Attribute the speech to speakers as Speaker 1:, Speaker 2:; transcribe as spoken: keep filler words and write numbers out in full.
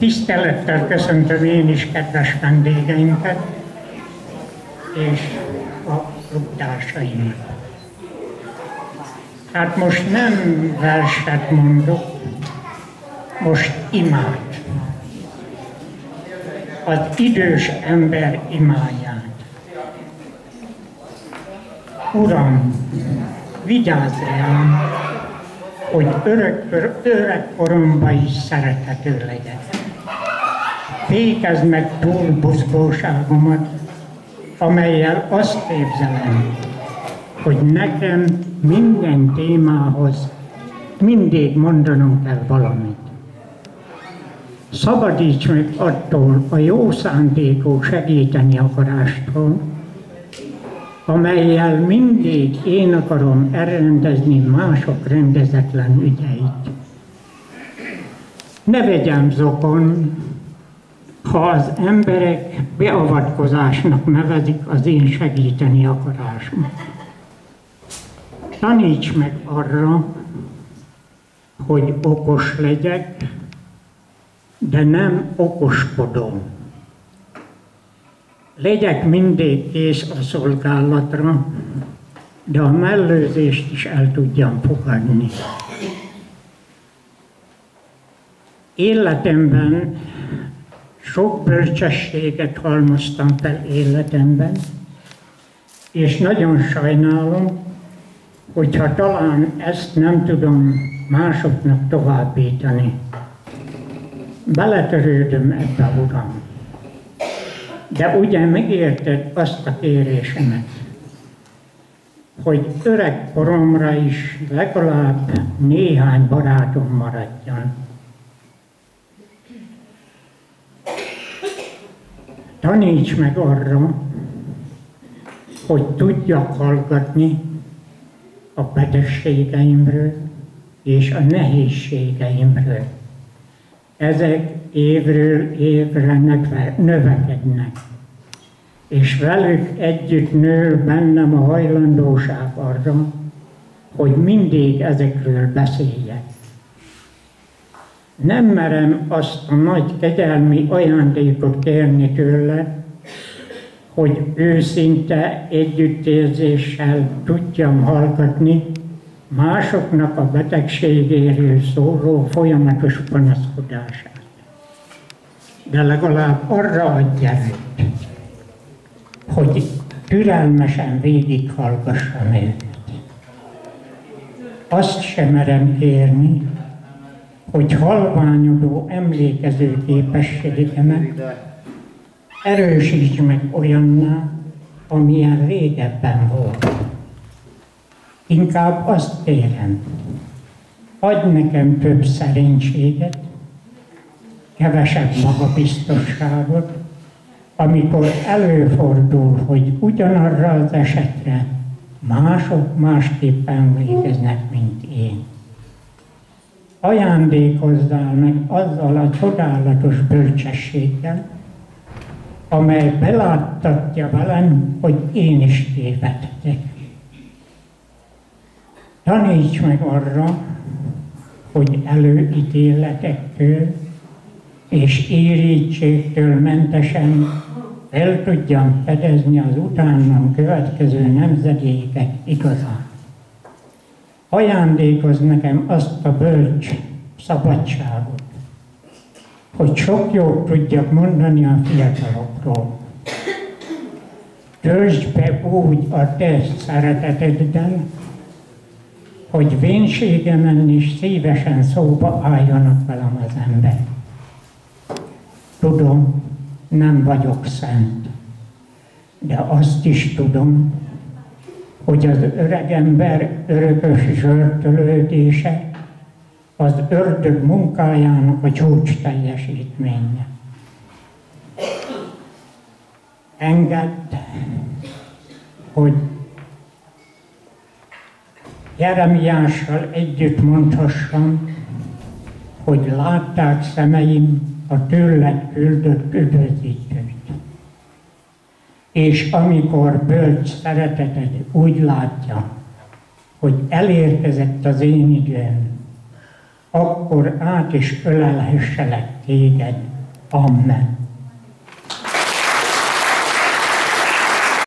Speaker 1: Tisztelettel köszöntöm én is kedves vendégeinket és a klubtársaimat. Hát most nem verset mondok, most imát. Az idős ember imáját. Uram, vigyázz rám, hogy örök, öreg koromban is szerethető legyek. Fékezd meg túl buzgóságomat, amellyel azt képzelem, hogy nekem minden témához mindig mondanom kell valamit. Szabadíts meg attól a jó szándékú segíteni akarástól, amellyel mindig én akarom elrendezni mások rendezetlen ügyeit. Ne vegyem zokon, ha az emberek beavatkozásnak nevezik az én segíteni akarásomat. Taníts meg arra, hogy okos legyek, de nem okoskodom. Legyek mindig kész a szolgálatra, de a mellőzést is el tudjam fogadni. Életemben sok bölcsességet halmoztam fel életemben, és nagyon sajnálom, hogyha talán ezt nem tudom másoknak továbbítani. Beletörődöm ebbe, Uram. De ugye megérted azt a kérésemet, hogy öreg koromra is legalább néhány barátom maradjon. Taníts meg arra, hogy tudjak hallgatni a betegségeimről és a nehézségeimről. Ezek évről évre növekednek, és velük együtt nő bennem a hajlandóság arra, hogy mindig ezekről beszéljek. Nem merem azt a nagy kegyelmi ajándékot kérni tőle, hogy őszinte együttérzéssel tudjam hallgatni másoknak a betegségéről szóló folyamatos panaszkodását. De legalább arra adj erőt, hogy türelmesen végighallgassam őket. Azt sem merem kérni, hogy halványodó emlékező képességemet erősíts meg olyanná, amilyen régebben volt. Inkább azt kérem, adj nekem több szerénységet, kevesebb magabiztosságot, amikor előfordul, hogy ugyanarra az esetre mások másképp emlékeznek, mint én. Ajándékozzál meg azzal a csodálatos bölcsességgel, amely beláttatja velem, hogy én is tévedhetek. Taníts meg arra, hogy előítéletektől és érítségtől mentesen el tudjam fedezni az utánam következő nemzedékek igazát. Ajándékozz nekem azt a bölcs szabadságot, hogy sok jót tudjak mondani a fiatalokról. Töltsd be úgy a te szereteteddel, hogy vénségemen is szívesen szóba álljanak velem az ember. Tudom, nem vagyok szent, de azt is tudom, hogy az öreg ember örökös zsörtölődése az ördög munkájának a csúcs teljesítménye. Engedd, hogy Jeremiással együtt mondhassam, hogy látták szemeim a tőled küldött üdvözítőt. És amikor bölcs szereteted úgy látja, hogy elérkezett az én időm, akkor át is ölelhesselek téged. Amen.